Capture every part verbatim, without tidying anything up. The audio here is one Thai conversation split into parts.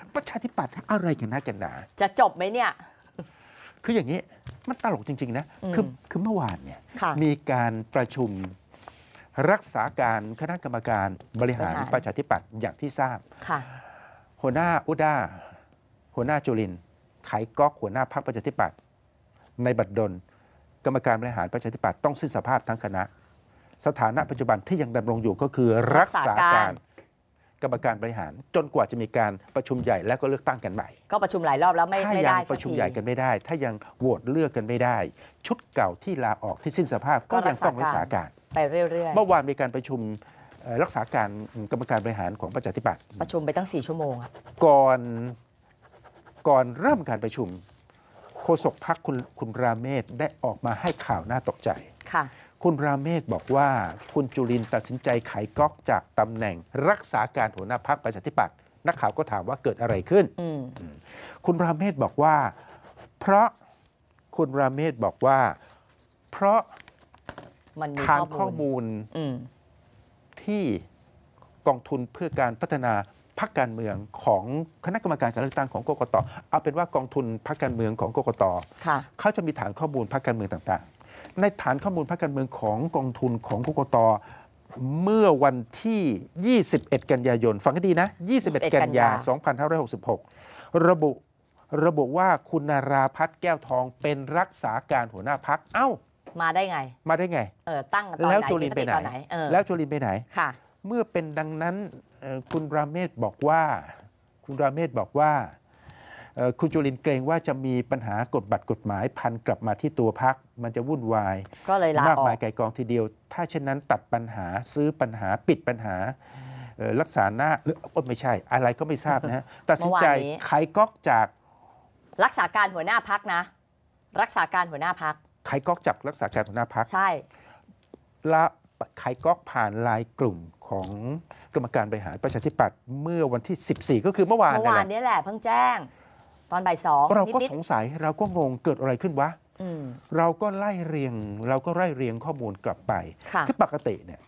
ประชาธิปัตย์อะไรกันนะกันหนาจะจบไหมเนี่ยคืออย่างนี้มันตลกจริงๆนะคือคือเมื่อวานเนี่ยมีการประชุมรักษาการคณะกรรมการบริหารประชาธิปัตย์อย่างที่ทราบหัวหน้าอุด้าหัวหน้าจุลินทร์ไขก๊อกหัวหน้าพรรคประชาธิปัตย์ในบัดดลกรรมการบริหารประชาธิปัตย์ต้องสิ้นสภาพทั้งคณะสถานะปัจจุบันที่ยังดำรงอยู่ก็คือรักษาการกรรมการบริหารจนกว่าจะมีการประชุมใหญ่และก็เลือกตั้งกันใหม่ก็ประชุมหลายรอบแล้วไม่ไม่ได้ถ้ายังประชุมใหญ่กันไม่ได้ถ้ายังโหวตเลือกกันไม่ได้ชุดเก่าที่ลาออกที่สิ้นสภาพก็ยังต้องรักษาการไปเรื่อยๆเมื่อวานมีการประชุมรักษาการกรรมการบริหารของประชาธิปัตย์ประชุมไปตั้งสี่ชั่วโมงก่อนก่อนเริ่มการประชุมโฆษกพรรคคุณคุณราเมศได้ออกมาให้ข่าวน่าตกใจค่ะคุณราเมศบอกว่าคุณจุลินทร์ตัดสินใจไขก๊อกจากตำแหน่งรักษาการหัวหน้าพรรคประชาธิปัตย์นักข่าวก็ถามว่าเกิดอะไรขึ้นคุณราเมศบอกว่าเพราะคุณราเมศบอกว่าเพราะฐานข้อมูลที่กองทุนเพื่อการพัฒนาพรรคการเมืองของคณะกรรมการการเลือกตั้งของกกต.เอาเป็นว่ากองทุนพรรคการเมืองของกกต.เขาจะมีฐานข้อมูลพรรคการเมืองต่างๆในฐานข้อมูลพรรคการเมืองของกองทุนของกกต.เมื่อวันที่ยี่สิบเอ็ดกันยายนฟังให้ดีนะยี่สิบเอ็ดกันยายนสองพันห้าร้อยหกสิบหกระบุระบุว่าคุณนาราพัฒน์แก้วทองเป็นรักษาการหัวหน้าพรรคเอ้ามาได้ไงมาได้ไงเออตั้งตอนไหนแล้วจุลินไปไหนแล้วจุลินไปไหนค่ะเมื่อเป็นดังนั้นคุณราเมศบอกว่าคุณราเมศบอกว่าคุณจุลินเกรงว่าจะมีปัญหากฎบัตรกฎหมายพันกลับมาที่ตัวพรรคมันจะวุ่นวายก็เลยลาออกมากมายไกลกองทีเดียวถ้าเช่นนั้นตัดปัญหาซื้อปัญหาปิดปัญหารักษาหน้าหรือไม่ใช่อะไรก็ไม่ทราบนะตัดสินใจไขก๊อกจากรักษาการหัวหน้าพรรคนะรักษาการหัวหน้าพรรคไขก๊อกจากรักษาการหัวหน้าพรรคใช่และไขก๊อกผ่านไลน์กลุ่มของกรรมการบริหารประชาธิปัตย์เมื่อวันที่สิบสี่ก็คือเมื่อวานเมื่อวานนี้แหละเพิ่งแจ้งตอนบ่ายสองเราก็สงสัยเราก็งงเกิดอะไรขึ้นวะเราก็ไล่เรียงเราก็ไล่เรียงข้อมูลกลับไปคือปกติเนี่ย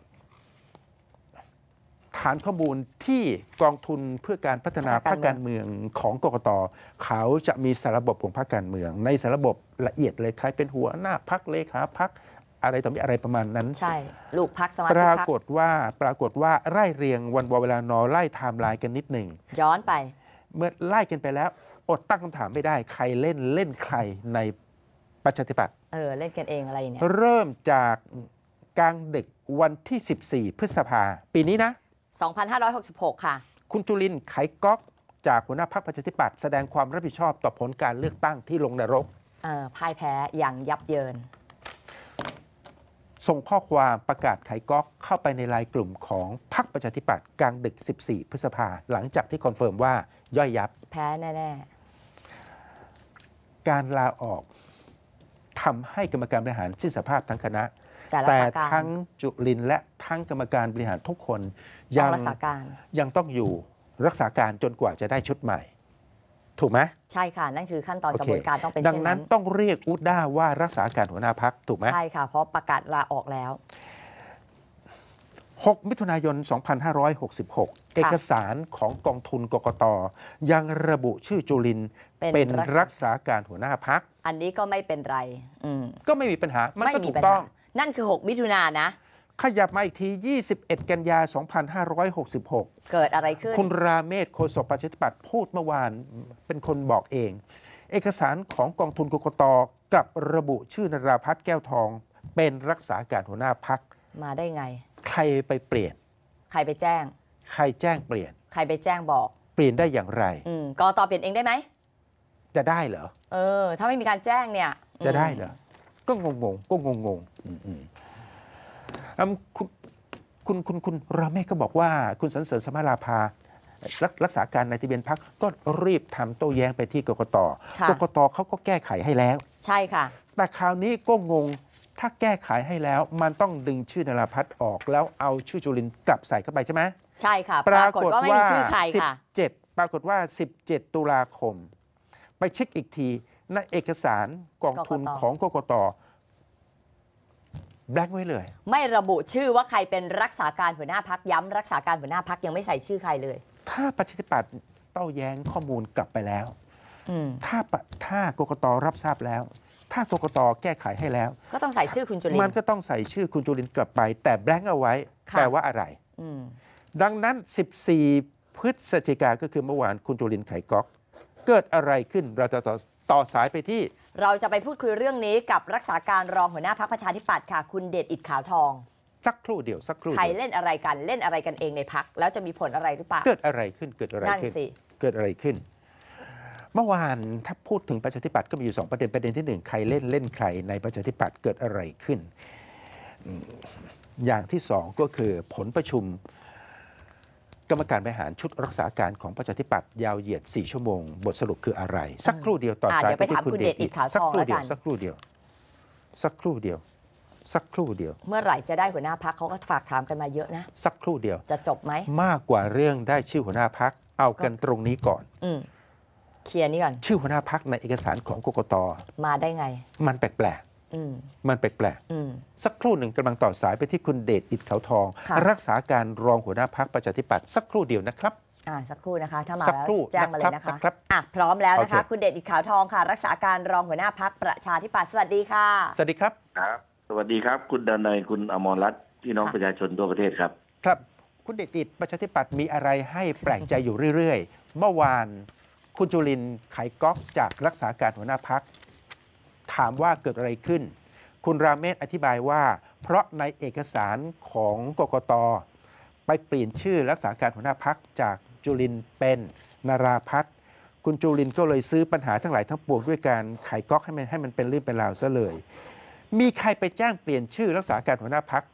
ฐานข้อมูลที่กองทุนเพื่อการพัฒนาพรรคการเมืองของกกต.เขาจะมีสารระบบของพรรคการเมืองในสารระบบละเอียดเลยใครเป็นหัวหน้าพรรคเลขาพรรคอะไรต่อมีอะไรประมาณนั้นใช่ลูกพรรคสมาชิกพรรคปรากฏว่าปรากฏว่าไล่เรียงวันเวลานอไล่ไทม์ไลน์กันนิดหนึ่งย้อนไปเมื่อไล่กันไปแล้วอดตั้งคำถามไม่ได้ใครเล่นเล่นใครในประชาธิปัตย์เออเล่นกันเองอะไรเนี่ยเริ่มจากกลางดึกวันที่สิบสี่พฤษภาปีนี้นะสองพันห้าร้อยหกสิบหกค่ะคุณจุลินทร์ไขก๊อกจากหัวหน้าพรรคประชาธิปัตย์แสดงความรับผิดชอบต่อผลการเลือกตั้งที่ลงนรกเออพ่ายแพ้อย่างยับเยินส่งข้อความประกาศไขก๊อกเข้าไปในไลน์กลุ่มของพรรคประชาธิปัตย์กลางดึกสิบสี่พฤษภาหลังจากที่คอนเฟิร์มว่าย่อยยับแพ้แน่ๆการลาออกทำให้กรรมการบริหารสิ้นสภาพทั้งคณะแต่ทั้งจุลินและทั้งกรรมการบริหารทุกคนยังยังต้องอยู่รักษาการจนกว่าจะได้ชุดใหม่ถูกไหมใช่ค่ะนั่นคือขั้นตอนกระบวนการต้องเป็นเช่นนั้นดังนั้นต้องเรียกอุด้าว่ารักษาการหัวหน้าพรรคถูกไหมใช่ค่ะเพราะประกาศลาออกแล้วหกมิถุนายนสองพันห้าร้อยหกสิบหกเอกสารของกองทุนกกต.ยังระบุชื่อจุลินเป็นรักษาการหัวหน้าพรรคอันนี้ก็ไม่เป็นไรก็ไม่มีปัญหามันก็ถูกต้องนั่นคือหกมิถุนายนนะขยับมาอีกทียี่สิบเอ็ดกันยายนสองพันห้าร้อยหกสิบหกเกิดอะไรขึ้นคุณราเมศโฆษกประชาธิปัตย์พูดเมื่อวานเป็นคนบอกเองเอกสารของกองทุนกกต.กับระบุชื่อนราพัฒน์แก้วทองเป็นรักษาการหัวหน้าพรรคมาได้ไงใครไปเปลี่ยนใครไปแจ้งใครแจ้งเปลี่ยนใครไปแจ้งบอกเปลี่ยนได้อย่างไรอืมกกต.เปลี่ยนเองได้ไหมจะได้เหรอเออถ้าไม่มีการแจ้งเนี่ยจะได้เหรอก็งงงก็งงงคุณคุณคุณคุณราเมศก็บอกว่าคุณสรรเสริญสมาราภารักษาการในทะเบียนพรรคก็รีบทำโต้แย้งไปที่กกต.กกต.เขาก็แก้ไขให้แล้วใช่ค่ะแต่คราวนี้ก็งงถ้าแก้ไขให้แล้วมันต้องดึงชื่อนราพัฒน์ออกแล้วเอาชื่อจุลินทร์กลับใส่เข้าไปใช่ไหมใช่ค่ะปรากฏว่าไม่มีชื่อใครค่ะสิบเจ็ดปรากฏว่าสิบเจ็ดตุลาคมไปเช็คอีกทีในเอกสารกองทุนของกกต.แบล็คไว้เลยไม่ระบุชื่อว่าใครเป็นรักษาการหัวหน้าพรรคย้ำรักษาการหัวหน้าพรรคยังไม่ใส่ชื่อใครเลยถ้าประชาธิปัตย์โต้แย้งข้อมูลกลับไปแล้วอืมถ้าปะถ้ากกตรับทราบแล้ว ถ้ากกตแก้ไขให้แล้วก็ต้องใส่ชื่อคุณจุลินมันก็ต้องใส่ชื่อคุณจุลินกลับไป แต่แบงค์เอาไว้ค่ะแปลว่าอะไรอืมดังนั้น สิบสี่ พฤศจิกาก็คือเมื่อวานคุณจุลินไขก๊อก เกิดอะไรขึ้นเราจะต่อต่อสายไปที่เราจะไปพูดคุยเรื่องนี้กับรักษาการรองหัวหน้าพรรคประชาธิปัตย์ค่ะ คุณเดชอิดขาวทองสักครู่เดียวสักครู่ใครเดียวเล่นอะไรกันเล่นอะไรกันเองในพักแล้วจะมีผลอะไรหรือเปล่าเกิดอะไรขึ้นเกิดอะไรนั่นขึ้นสิเกิดอะไรขึ้น เมื่อวานถ้าพูดถึงประชาธิปัตย์ก็มีอยู่สองประเด็นประเด็นที่หนึ่งใครเล่นเล่นใครในประชาธิปัตย์เกิดอะไรขึ้นอืมอย่างที่สองก็คือผลประชุม กรรมการบริหารชุดรักษาการของประชาธิปัตย์ยาวเหยียดสี่ชั่วโมงบทสรุปคืออะไร สักครู่เดียวต่ออ่ะสายเดี๋ยวไปถามคุณเดชอิดขาวสัทองครู่แล้วเดียกัวน สักครู่เดียว สักครู่เดียว สักครู่เดียวเมื่อไหร่จะได้หัวหน้าพักเขาก็ฝากถามกันมาเยอะนะสักครู่เดียวจะจบไหมมากกว่าเรื่องได้ชื่อหัวหน้าพักเอากันตรงนี้ก่อนอืมเคลียร์นี่ก่อนชื่อหัวหน้าพักในเอกสารของกกตมาได้ไงมันแปลกอืมๆมันแปลกอืมๆสักครู่หนึ่งกำลังต่อสายไปที่คุณเดชอิดขาวทองค่ะรักษาการรองหัวหน้าพักประชาธิปัตย์สักครู่เดียวนะครับอ่าสักครู่นะคะ ถ้ามาสักแล้วครู่แจ้งมาเลยนะคะนะครับอ่ะพร้อมแล้วนะคะโอเคคุณเดชอิดขาวทองค่ะ รักษาการรองหัวหน้าพักประชาธิปัตย์สวัสดีค่ะสวัสดีครับครับสวัสดีครับ คุณดนัยคุณอมรรัตน์พี่น้องค่ะประชาชนทั่วประเทศครับครับ คุณเดชอิดประชาธิปัตย์มีอะไรให้แปลกใจอยู่เรื่อยๆ เมื่อวานคุณจุลินทร์ไขก๊อกจากรักษาการหัวหน้าพักถามว่าเกิดอะไรขึ้น คุณราเมศอธิบายว่า เพราะในเอกสารของกกตไปเปลี่ยนชื่อรักษาการหัวหน้าพักจากจุลินทร์เป็นนาราพัฒน์คุณจุลินทร์ก็เลยซื้อปัญหาทั้งหลายทั้งปวงด้วยการไขก๊อกให้มันให้มันเป็นเรื่องเป็นราวซะเลย มีใครไปแจ้งเปลี่ยนชื่อรักษาการหัวหน้าพัก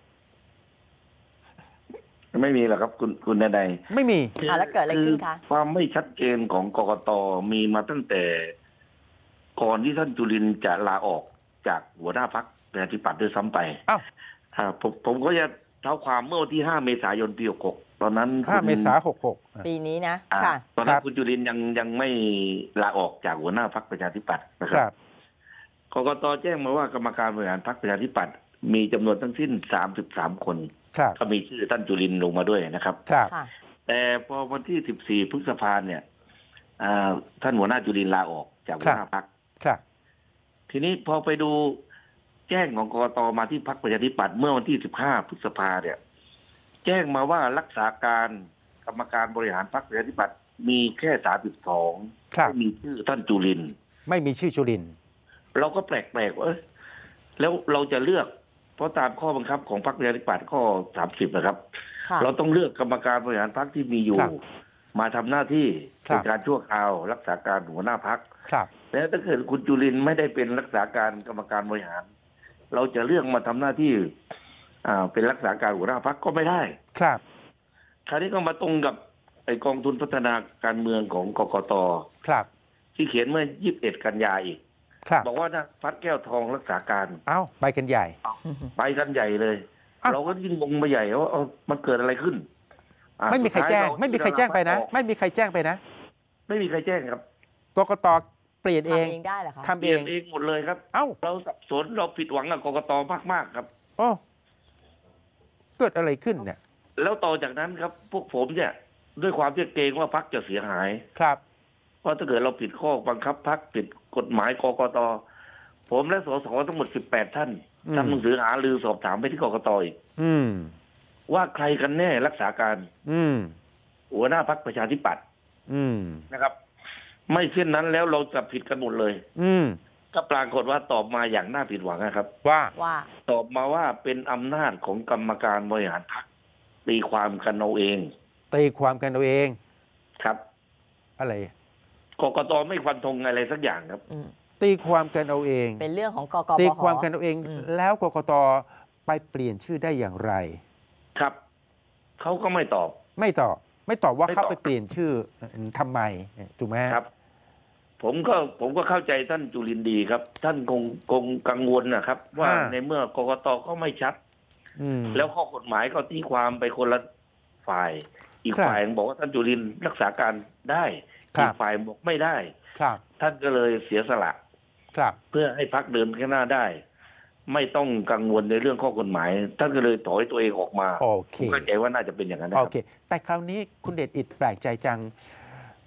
ไม่มีหรอกครับคุณคุณดนัยไม่มีอ่ะแล้วเกิดอะไรขึ้นคะความไม่ชัดเจนของกกตมีมาตั้งแต่ ก่อนที่ท่านจุลินทร์จะลาออกจากหัวหน้าพักประชาธิปัตย์ด้วยซ้ำไปอ้าวอ่าผมผมก็จะเท้าความเมื่อวันที่ห้าเมษายนปีหกหกตอนนั้นห้าคุณเมษาหกหกปีนี้นะอ่าค่ะตอนนั้ครันบคุณจุลินทร์ยังยังไม่ลาออกจากหัวหน้าพักประชาธิปัตย์นะคครับ รับกกตแจ้งมาว่ากรรมการบริหารพรรคประชาธิปัตย์มีจำนวนทั้งสิ้นสามสิบสามคนครับก็มีชื่อท่านจุลินทร์ลงมาด้วยนะครับครับค่ะแต่พอวันที่สิบสี่พฤษภาเนี่ยอ่าท่านหัวหน้าจุลินทร์ลาออกจากหัวหน้าพรรคครับทีนี้พอไปดูแจ้งของกกตมาที่พรรคประชาธิปัตย์เมื่อวันที่สิบห้าพฤษภาเนี่ย แจ้งมาว่ารักษาการกรรมการบริหารพรรคประชาธิปัตย์มีแค่สามสิบสองครับไม่มีชื่อท่านจุลินทร์ไม่มีชื่อจุลินทร์เราก็แปลกๆว่าเอ้ยแล้วเราจะเลือก เพราะตามข้อบังคับของพรรคประชาธิปัตย์ข้อสามสิบนะครับค่ะเราต้องเลือกกรรมการบริหารพรรคที่มีอยู่ มาทำหน้าที่เป็นการชั่วคราวรักษาการหัวหน้าพรรคครับแล้วถ้าเกิดคุณจุลินทร์ไม่ได้เป็นรักษาการกรรมการบริหาร เราจะเลือกมาทำหน้าที่ อ่าเป็นรักษาการหัวหน้าพรรคก็ไม่ได้ครับคราวนี้ก็มาตรงกับไอกองทุนพัฒนาการเมืองของกกตครับที่เขียนเมื่อยี่สิบเอ็ดกันยาอีกครับบอกว่านะพัดแก้วทองรักษาการเอ้า ไปกันใหญ่ไปกันใหญ่เลยอ้าวเราก็ยิ่งงงไปใหญ่ว่าเอ้ามันเกิดอะไรขึ้นอ่าไม่มีใครแจ้งสุดท้ายเาไม่มีใครแจ้งไปนะออกไม่มีใครแจ้งไปนะไม่มีใครแจ้งครับกกตเปลี่ยนเองทำเองได้เหรอคะทำเปเอลี่ยนงเองหมดเลยครับเอ้าเราสับสนเราผิดหวังกับกกตมากๆครับโอ้เกิดอะไรขึ้นเนี่ยแล้วต่อจากนั้นครับ พวกผมเนี่ย ด้วยความที่เกรงว่าพักจะเสียหายครับเพราะถ้าเกิดเราผิดข้อบังคับพักผิดกฎหมายกกตผมและสสทั้งหมดสิบแปดท่านอืมทำหนังสือหารือสอบถามไปที่กกตอีกอืมว่าใครกันแน่รักษาการอืมหัวหน้าพักประชาธิปัตย์อืมนะครับ ไม่เช่นนั้นแล้วเราจะผิดกันหมดเลยอืมก็ปรากฏว่าตอบมาอย่างน่าผิดหวังนะครับว่าว่าตอบมาว่าเป็นอำนาจของกรรมการบริหารพรรคตีความกันเอาเองตีความกันเอาเองครับอะไรกกตไม่ฟันธงอะไรสักอย่างครับอืมตีความกันเอาเองเป็นเรื่องของกกตีปความกันเอาเองอืมแล้วกกตไปเปลี่ยนชื่อได้อย่างไรครับเขาก็ไม่ตอบไม่ตอบ ไม่ตอบว่าไม่ตอบเขาไปเปลี่ยนชื่อทำไมถูกไหมครับ ผมก็ผมก็เข้าใจท่านจุลินทร์ดีครับ ท่านคงคงกังวลนะครับ ว่าในเมื่อกกตก็ไม่ชัดอืมแล้วข้อกฎหมายก็ตีความไปคนละฝ่าย อีกครับฝ่ายบอกว่าท่านจุลินทร์รักษาการได้ครับอีกฝ่ายบอกไม่ได้ครับท่านก็เลยเสียสละครับเพื่อให้พักเดินข้างหน้าได้ ไม่ต้องกังวลในเรื่องข้อกฎหมาย ท่านก็เลยถอยตัวเองออกมาโอเคผมเข้าใจว่าน่าจะเป็นอย่างนั้นนะโอครับเค แต่คราวนี้คุณเดชอิดแปลกใจจัง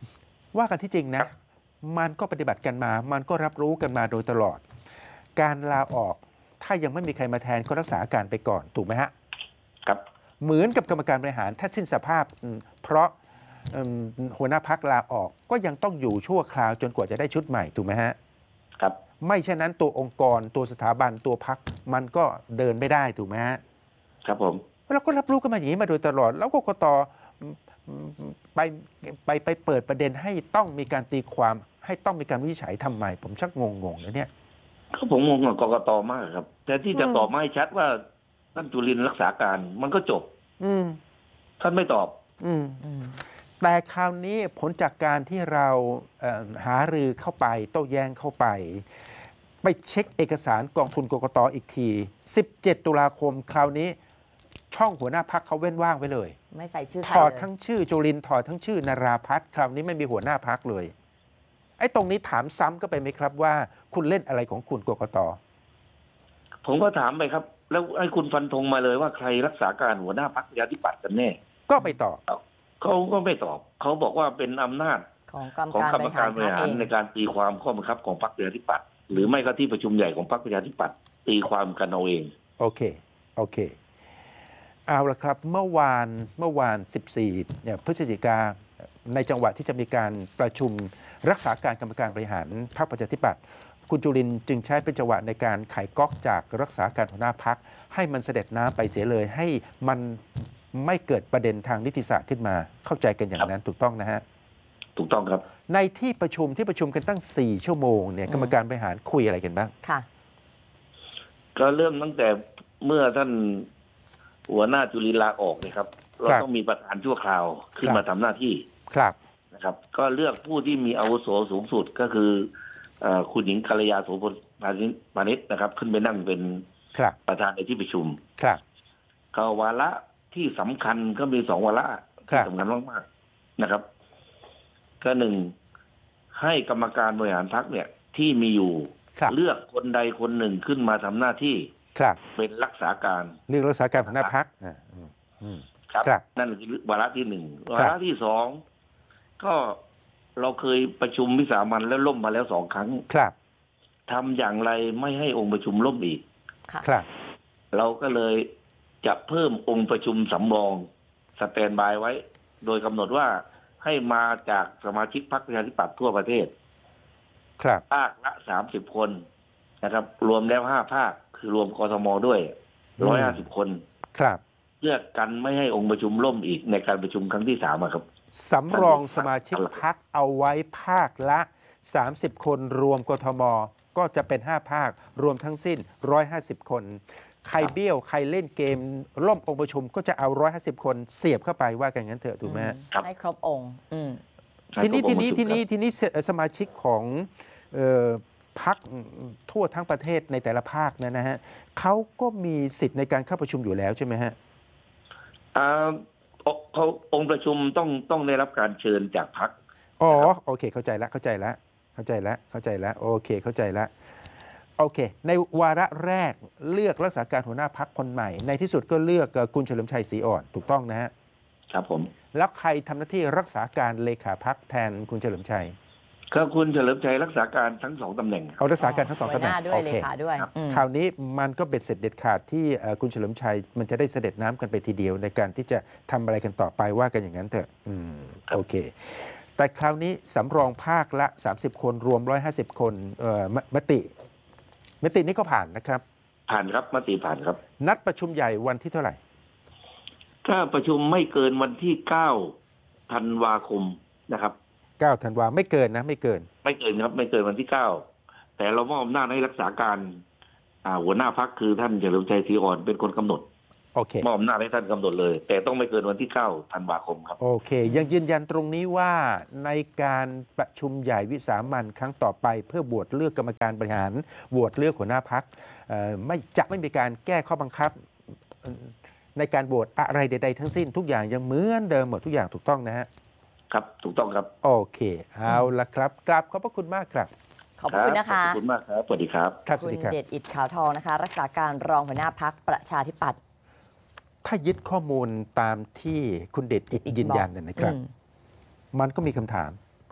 ว่ากันที่จริงนะ มันก็ปฏิบัติกันมา มันก็รับรู้กันมาโดยตลอด การลาออกถ้ายังไม่มีใครมาแทนก็รักษาการไปก่อนถูกไหมฮะครับเหมือนกับกรรมการบริหารถ้าสิ้นสภาพอืมเพราะอืมหัวหน้าพักลาออกก็ยังต้องอยู่ชั่วคราวจนกว่าจะได้ชุดใหม่ถูกไหมฮะครับไม่เช่นนั้นตัวองค์กรตัวสถาบันตัวพักมันก็เดินไม่ได้ถูกไหมฮะครับผมเราก็รับรู้กันมาอย่างนี้มาโดยตลอด แล้วกกตไปไปไปเปิดประเด็นให้ต้องมีการตีความให้ต้องมีการวินิจฉัยทำไมผมชักงงๆนะเนี่ยก็ผมงงกับกกตมากครับ แต่ที่จะอืมตอบมาให้ชัดว่าท่านจุลินทร์รักษาการมันก็จบอืมท่านไม่ตอบอืมอืมแต่คราวนี้ผลจากการที่เราเอ่อหารือเข้าไปโต้แย้งเข้าไป ไปเช็คเอกสารกองทุนกกตอีกที สิบเจ็ด ตุลาคมคราวนี้ ช่องหัวหน้าพักเขาเว้นว่างไว้เลยไม่ใส่ชื่อใคถรอดเลยทั้งชื่อจุลินทร์ถอดทั้งชื่อนาราพัฒน์คราวนี้ไม่มีหัวหน้าพักเลย ไอ้ตรงนี้ถามซ้ำก็ไปไหมครับว่าคุณเล่นอะไรของคุณกกตผมก็ถามไปครับ แล้วให้คุณฟันธงมาเลยว่าใครรักษาการหัวหน้าพรรคประชาธิปัตย์กันแน่ก็ไม่ตอบเขาก็ไม่ตอบ เขาบอกว่าเป็นอำนาจของกรรมของการกรรบมริหาการรบพรริรคหาเอรง ในการตีความข้อบังคับของพรรคประชาธิปัตย์หรือไม่ก็ที่ประชุมใหญ่ของพรรคประชาธิปัตย์ตีความกันเอาเองโอเค โอเค เอาละครับ เมื่อวานเมื่อวาน สิบสี่เนี่ยพฤศจิกาในจังหวะที่จะมีการประชุมรักษาการกรรมการบริหารพรรคประชาธิปัตย์คุณจุรินทร์จึงใช้เป็นจังหวะในการไขก๊อกจากรักษาการหัวหน้าพรรคให้มันเสด็จน้ำไปเสียเลย ให้มันไม่เกิดประเด็นทางนิติศาสตร์ขึ้นมาเข้าใจกันอย่างนั้นถูกต้องนะฮะถูกต้องครับในที่ประชุมที่ประชุมกันตั้ง สี่ ชั่วโมงเนี่ยกรรมการบริหารคุยอะไรกันบ้างค่ะก็เริ่มตั้งแต่เมื่อท่านหัวหน้าจุลินทร์ลาออกเนี่ยครับ เราต้องมีประธานชั่วคราวขึ้นมาทำหน้าที่ครับนะครับ ก็เลือกผู้ที่มีอาวุโสสูงสุดก็คือเอ่อคุณหญิงกัลยาโสพลพาณิชย์นะครับ ขึ้นไปนั่งเป็นครับประธานในที่ประชุมครับก็วาระที่สำคัญก็มีสองวาระครัที่บสำคัญมากๆนะครับ ก็หนึ่งให้กรรมการบริหารพรรคเนี่ย ที่มีอยู่ครับเลือกคนใดคนหนึ่งขึ้นมาทำหน้าที่ครับเป็นรักษาการเรื่องรักษาการหัวหน้าพรรคอ่าอืมอืมครับครับนั่นคือวาระที่หนึ่งครับวาระที่สองก็เราเคยประชุมวิสามันแล้วล่มมาแล้วสองครั้งครับทำอย่างไรไม่ให้องค์ประชุมล่มอีกค่ะครับเราก็เลยจะเพิ่มองค์ประชุมสำรองสแตนบายไว้ โดยกำหนดว่าให้มาจากสมาชิกพรรคประชาธิปัตย์ทั่วประเทศครับภาคละสามสิบคนนะครับ รวมแล้วห้าภาคคือรวมกทมด้วยร้อยห้าสิบคนครับเพื่อกันไม่ให้องค์ประชุมล่มอีกในการประชุมครั้งที่สามอะครับสำรองสมาชิกพรรคเอาไว้ภาคละ สามสิบ คนรวมกทม ก็จะเป็น ห้า ภาค รวมทั้งสิ้น หนึ่งร้อยห้าสิบ คน ใครเบี้ยว ใครเล่นเกม ล่มองค์ประชุมก็จะเอา หนึ่งร้อยห้าสิบ คนเสียบเข้าไปว่ากันงั้นเถอะถูกไหมฮะครับให้ครบองค์ อืมทีนี้ทีนี้ทีนี้ทีนี้สสมาชิกของเอ่อพรรคทั่วทั้งประเทศในแต่ละภาคเนยนะฮะเขาก็มีสิทธิ์ในการเข้าประชุมอยู่แล้วใช่ไหมฮะอ่าเขาองค์ประชุมต้องต้องได้รับการเชิญจากพรรคอ๋อโอเคเข้าใจแล้วเข้าใจแล้วเข้าใจแล้วเข้าใจแล้วโอเคเข้าใจแล้วโอเค ในวาระแรกเลือกรักษาการหัวหน้าพรรคคนใหม่ ในที่สุดก็เลือกเอ่อคุณเฉลิมชัยศรีอ่อนถูกต้องนะฮะครับผมแล้วใครทำหน้าที่รักษาการเลขาพรรคแทนคุณเฉลิมชัยก็คุณเฉลิมชัยรักษาการทั้งสองตำแหน่งเอารักษาการทั้งสองตำแหน่งหัวหน้าด้วยโอเลเคขาด้วยอืมคราวนี้มันก็เบ็ดเสร็จเด็ดขาดที่เอ่อคุณเฉลิมชัยมันจะได้เสด็จน้ำกันไปทีเดียวในการที่จะทำอะไรกันต่อไปว่ากันอย่างนั้นเถอะอืมครับโอเค แต่คราวนี้สำรองภาคละ สามสิบ คนรวม หนึ่งร้อยห้าสิบ คนเอ่อมมติ มตินี้ก็ผ่านนะครับผ่านครับมติผ่านครับนัดประชุมใหญ่วันที่เท่าไหร่ถ้าประชุมไม่เกินวันที่เก้าธันวาคมนะครับเก้า ธันวาไม่เกินนะไม่เกินไม่เกินครับ ไม่เกินวันที่เก้าแต่เรามอบอำนาจให้รักษาการอ่าหัวหน้าพรรคคือท่านเฉลิมชัยศรีอ่อนเป็นคนกำหนดโอเคมอบอำนาจให้ท่านกำหนดเลย แต่ต้องไม่เกินวันที่เก้าธันวาคมครับโอเค ยังยืนยันตรงนี้ว่าในการประชุมใหญ่วิสามัญครั้งต่อไป เพื่อโหวตเลือกกรรมการบริหารโหวตเลือกหัวหน้าพรรคเอ่อไม่จะไม่มีการแก้ข้อบังคับเอ่อในการโหวตอะไรใดๆทั้งสิ้นทุกอย่างยังเหมือนเดิมหมดทุกอย่างถูกต้องนะฮะครับถูกต้องครับโอเค เอาละครับกราบขอบพระคุณมากครับขอบพระคุณนะคะขอบคุณมากครับสวัสดีครับครับสคุวัสณดีครับเดชอิดขาวทองนะคะ รักษาการรองหัวหน้าพักประชาธิปัตย์ถ้ายึดข้อมูลตามที่คุณเดชอิดยืนยันเนยนะครับอืมมันก็มีคำถาม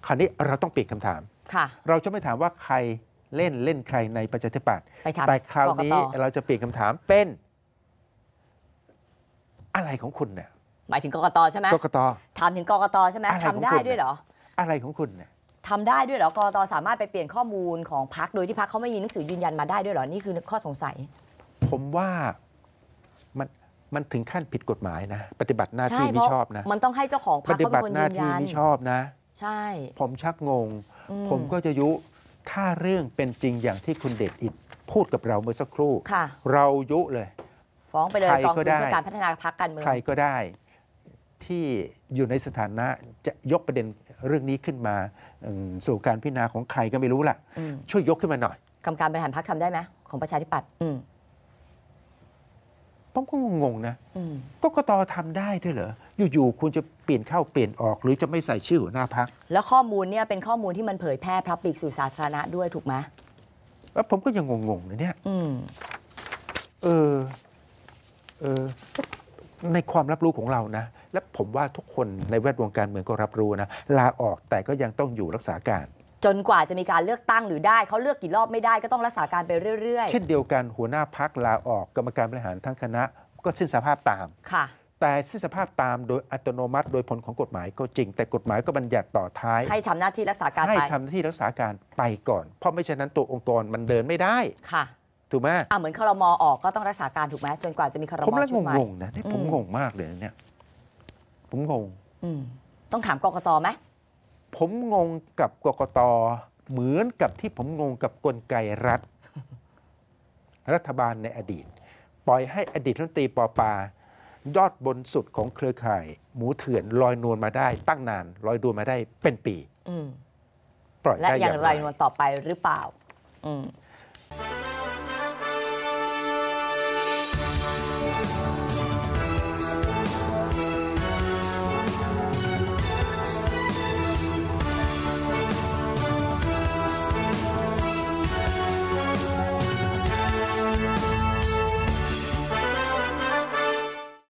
คราวนี้เราต้องเปลี่ยนคำถามค่ะเราจะไม่ถามว่าใครเล่นเล่นใครในประชาธิปัตย์ไปถามแต่คราวนี้กกตเราจะเปลี่ยนคำถามเป็นอะไรของคุณเนี่ยหมายถึงกกตใช่ไหมกกตถามถึงกกตใช่ไหมอะไรของทำได้คุณด้วยเหรออะไรของคุณเนี่ยทำได้ด้วยเหรอกกตสามารถไปเปลี่ยนข้อมูลของพรรคโดยที่พรรคเขาไม่มีหนังสือยืนยันมาได้ด้วยเหรอนี่คือข้อสงสัยผมว่ามันมันถึงขั้นผิดกฎหมายนะ ปฏิบัติหน้าใช่ที่เพไม่ราะชอบนะมันต้องให้เจ้าของพรปรคฏิเขาบัเป็นติคนหน้ายืนที่ยันไม่ชอบนะใช่ผมชักงงอืผมก็จะยุถ้าเรื่องเป็นจริงอย่างที่คุณเดชอิดพูดกับเราเมื่อสักครู่ค่ะเรายุเลยฟ้องไปเลยใครกองก็ทุนได้เพื่อการพัฒนาพรรคการเมืองใครก็ได้ที่อยู่ในสถานะจะยกประเด็นเรื่องนี้ขึ้นมาอืมสู่การพิจารณาของใครก็ไม่รู้ล่ะอืมช่วยยกขึ้นมาหน่อยกรรมการบริหารพรรคทำได้ไหมของประชาธิปัตย์อืมผมก็งงๆนะอืมกกตทำได้ด้วยเหรอ อยู่ๆคุณจะเปลี่ยนเข้าเปลี่ยนออก หรือจะไม่ใส่ชื่อหัวหน้าพักแล้วข้อมูลเนี่ยเป็นข้อมูลที่มันเผยแพร่พลับปีกสู่สาธารณะด้วยถูกไหมแล้วผมก็ยังงงๆนะเนี่ยอืมเออเออในความรับรู้ของเรานะ และผมว่าทุกคนในแวดวงการเมืองก็รับรู้นะลาออกแต่ก็ยังต้องอยู่รักษาการจนกว่าจะมีการเลือกตั้งหรือได้เขาเลือกกี่รอบไม่ได้ก็ต้องรักษาการไปเรื่อยเช่นเดียวกันหัวหน้าพักลาออกกรรมการบริหารทั้งคณะก็สิ้นสภาพตามๆ ค่ะแต่สิ้นสภาพตามโดยอัตโนมัติโดยผลของกฎหมายก็จริง แต่กฎหมายก็บัญญัติต่อท้ายให้ทำหน้าที่รักษาการให้ไปทำหน้าที่รักษาการไปก่อน เพราะไม่เช่นนั้นตัวองค์กรมันเดินไม่ได้ค่ะถูกไหมอ่ะเหมือนครมออกก็ต้องรักษาการถูกไหมจนกว่าจะมีครมผมแล้วชุดใหม่งงๆนะนี่ผมอืมงงมากเลยนะเนี่ยผมงงอืมต้องถามกกตไหมผมงงกับกกตเหมือนกับที่ผมงงกับกลไกรัฐ รัฐบาลในอดีต ปล่อยให้อดีตรัฐมนตรีปอปายอดบนสุดของเครือข่าย หมูเถื่อนลอยนวลมาได้ตั้งนานลอยนวลมาได้เป็นปีอืมปล่อยและได้ออย่างไรไรนวลต่อไปหรือเปล่า อืม